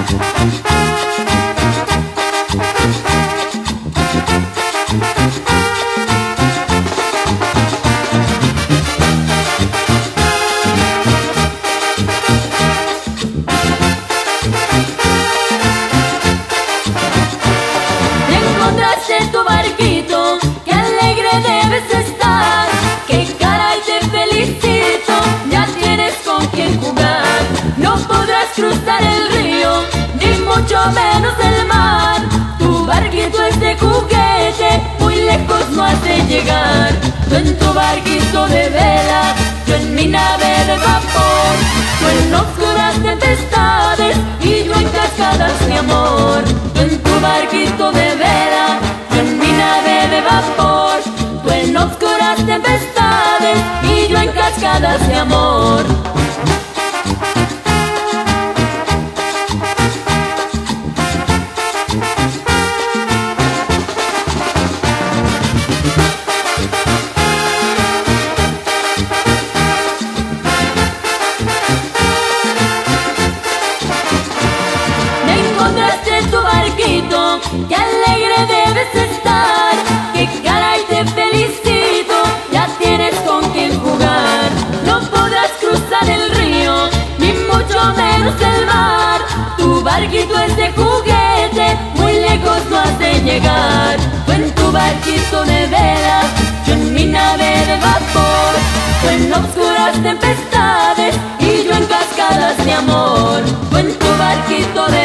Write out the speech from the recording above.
Encontraste tu barquito, qué alegre debes estar, qué caray te felicito, ya tienes con quien jugar. No podrás cruzar el río, ni mucho menos el mar. Tu barquito es de juguete, muy lejos no has de llegar. Tú en tu barquito de vela, yo en mi nave de vapor. Tú en oscuras tempestades y yo en cascadas de amor. Tú en tu barquito de vela, yo en mi nave de vapor. Tú en oscuras tempestades y yo en cascadas de amor. Encontraste tu barquito, qué alegre debes estar, qué caray te felicito, ya tienes con quien jugar. No podrás cruzar el río, ni mucho menos el mar. Tu barquito es de juguete, muy lejos no has de llegar. Tú en tu barquito de vela, yo en mi nave de vapor. Tú en oscuras tempestades y yo en cascadas de amor. Tú en tu barquito de